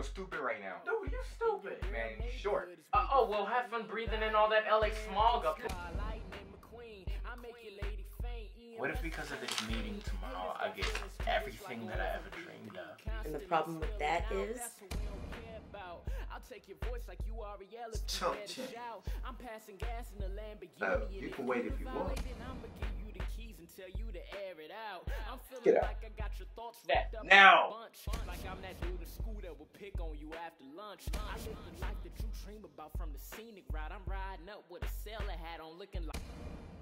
real stupid right now. Dude, you stupid. Man, you short. Oh, well, have fun breathing in all that LA smog up there. What if because of this meeting tomorrow, I get everything that I ever dreamed of? And the problem with that is... Chump chin. You can wait if you want. Get out. That now. Like I'm that dude in school that will pick on you after lunch. I live the life that you dream about from the scenic route. I'm riding up with a sailor hat on looking like